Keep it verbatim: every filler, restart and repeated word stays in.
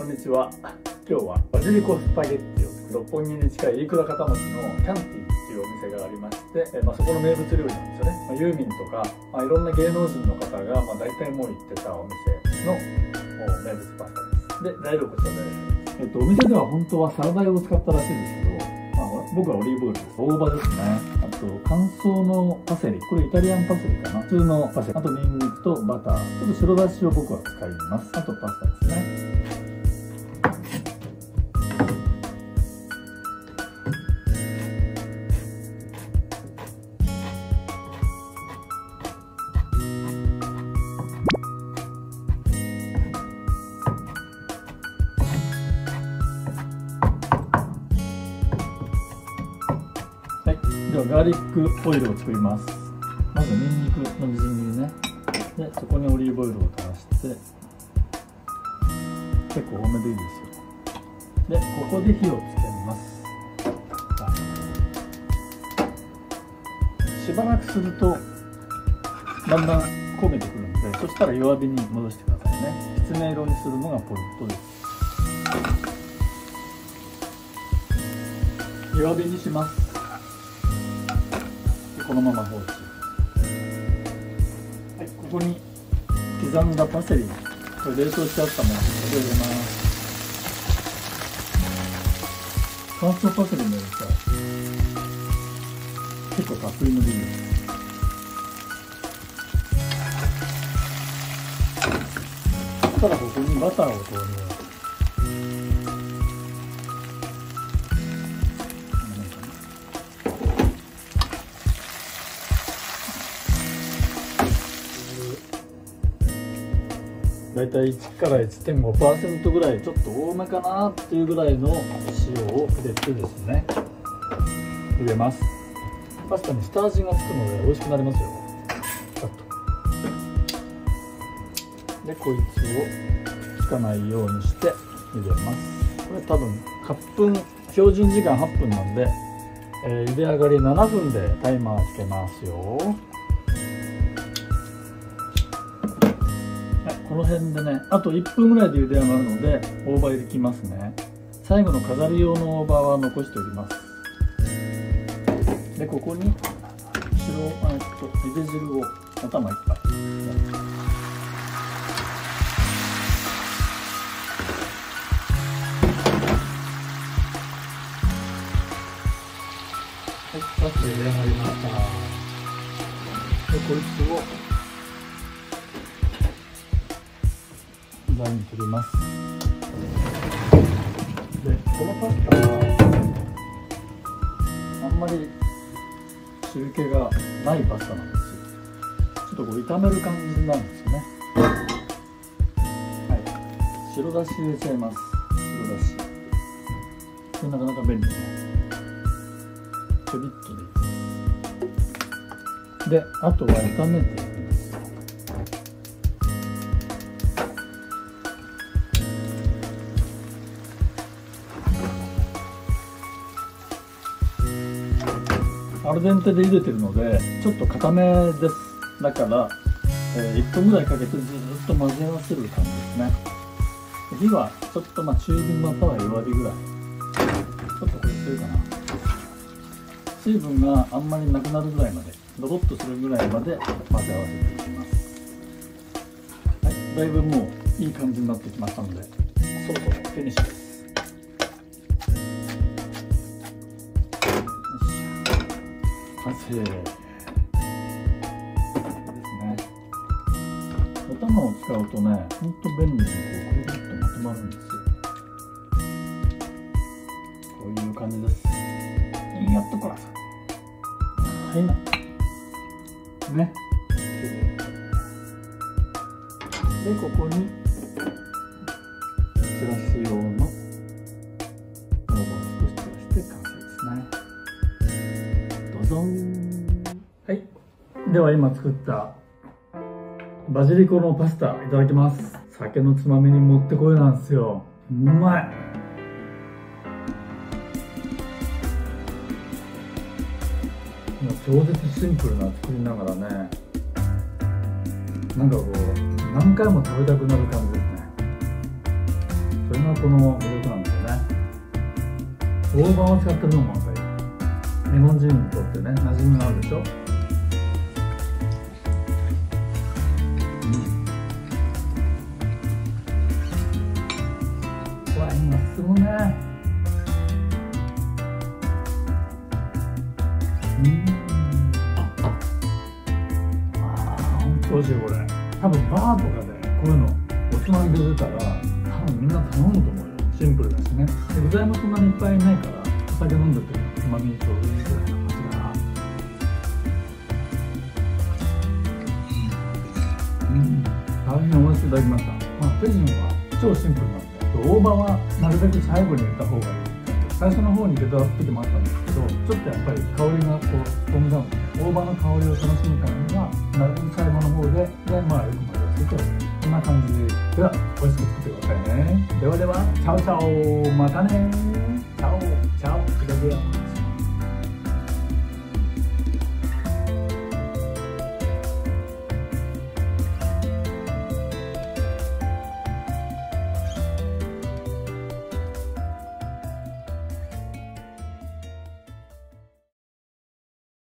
こんにちは。今日はバジリコスパゲッティを六本木に近い飯倉方町のキャンティっていうお店がありまして、えまあ、そこの名物料理なんですよね。まあ、ユーミンとか、まあ、いろんな芸能人の方が、まあ、大体もう行ってたお店の名物パスタです。で、材料こちらです。えっと、お店では本当はサラダ油を使ったらしいんですけど、まあ、僕はオリーブオイルです。大葉ですね。あと、乾燥のパセリ。これイタリアンパセリかな。普通のパセリ。あと、ニンニクとバター。ちょっと白だしを僕は使います。あと、パスタですね。はい、ではガーリックオイルを作ります。まずニンニクのみじん切りね。で、そこにオリーブオイルを垂らして、結構多めでいいですよ。で、ここで火をつけます。しばらくするとだんだん焦げてくるので、そしたら弱火に戻してくださいね。きつね色にするのがポイントです。弱火にします。このまま放置。はい、ここに刻んだパセリ、これ冷凍してあったものを入れます。乾燥パセリの入れたら結構たっぷりのビールです。そしたらここにバターを投入。だいたいいちからいってんごパーセント ぐらい、ちょっと多めかなっていうぐらいの塩を入れてですね、入れます。パスタに下味がつくので美味しくなりますよ。ちょっとで、こいつをつかないようにして入れます。これ多分はっぷん、標準時間はっぷんなんで、えー、茹で上がりななふんでタイマーつけますよ。この辺でね、あといっぷんぐらいで茹で上がるので大葉入れきますね。最後の飾り用の大葉は残しておきます。で、ここに白、えっと茹で汁を頭いっぱい。はい、パスタ茹で上がりました。で、こいつを材に取ります。で、このパスタはあんまり汁気がないパスタなんですよ。ちょっとこう炒める感じなんですよね。はい、白だし入れちゃいます。白だし、これなかなか便利ね。ちょびっとでいい。で、あとは炒めていきます。アルデンテで茹でてるのでちょっと固めです。だから、えー、いっぷんぐらいかけてずっと混ぜ合わせる感じですね。火はちょっとまあ中火または弱火ぐらい。ちょっとこれ強いかな。水分があんまりなくなるぐらいまで、ドロッとするぐらいまで混ぜ合わせていきます。はい、だいぶもういい感じになってきましたので、そろそろフィニッシュです。完成ですね。お玉を使うとね、ほんと便利にこうぐるぐるっとまとまるんですよ。こういう感じです。やっとこらさ。はいな。ね。で、ここに散らす用の大葉を少し散らして完成ですね。どうぞ。はい。では今作ったバジリコのパスタいただきます。酒のつまみにもってこいなんですよ。うまい。超絶シンプルな作りながらね、なんかこう何回も食べたくなる感じですね。それががこの魅力なんですよね。大葉を使ってるのもまたいい。レモン汁にとってね、馴染みがあるでしょ。うん。ワインが進むね。うん。ああ、ほんと美味しいこれ。多分バーとかでこういうのおつまみで出たら多分みんな頼むと思うよ。シンプルだしね。で具材もそんなにいっぱいないからお酒飲んでてもつまみにちょうどいいぐらいな感じだな。うん、大変美味しくいただきました。まあ手順は超シンプルなんで、大葉はなるべく最後に入れた方がいい。最初の方に入れた時もあったんですけど、ちょっとやっぱり香りがこう飛んじゃうんで、大葉の香りを楽しむためにはなるべく最後の方で、でまあよく混ぜ合わせて、こんな感じでは美味しく作ってくださいね。ではでは、チャオチャオ、またね。チャオチャオ、いただきます。